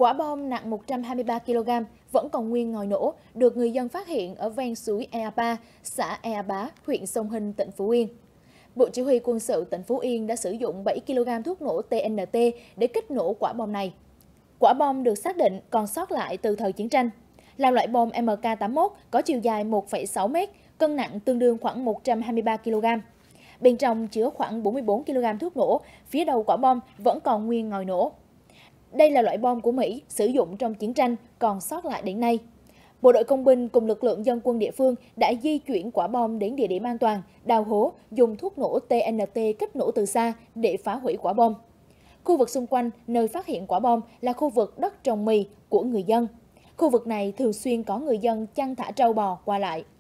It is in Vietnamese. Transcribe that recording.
Quả bom nặng 123 kg vẫn còn nguyên ngòi nổ, được người dân phát hiện ở ven suối Ea Ba, xã Ea Bá, huyện Sông Hinh, tỉnh Phú Yên. Bộ Chỉ huy Quân sự tỉnh Phú Yên đã sử dụng 7 kg thuốc nổ TNT để kích nổ quả bom này. Quả bom được xác định còn sót lại từ thời chiến tranh. Là loại bom MK81 có chiều dài 1,6 m, cân nặng tương đương khoảng 123 kg. Bên trong chứa khoảng 44 kg thuốc nổ, phía đầu quả bom vẫn còn nguyên ngòi nổ. Đây là loại bom của Mỹ sử dụng trong chiến tranh còn sót lại đến nay. Bộ đội công binh cùng lực lượng dân quân địa phương đã di chuyển quả bom đến địa điểm an toàn, đào hố, dùng thuốc nổ TNT kích nổ từ xa để phá hủy quả bom. Khu vực xung quanh nơi phát hiện quả bom là khu vực đất trồng mì của người dân. Khu vực này thường xuyên có người dân chăn thả trâu bò qua lại.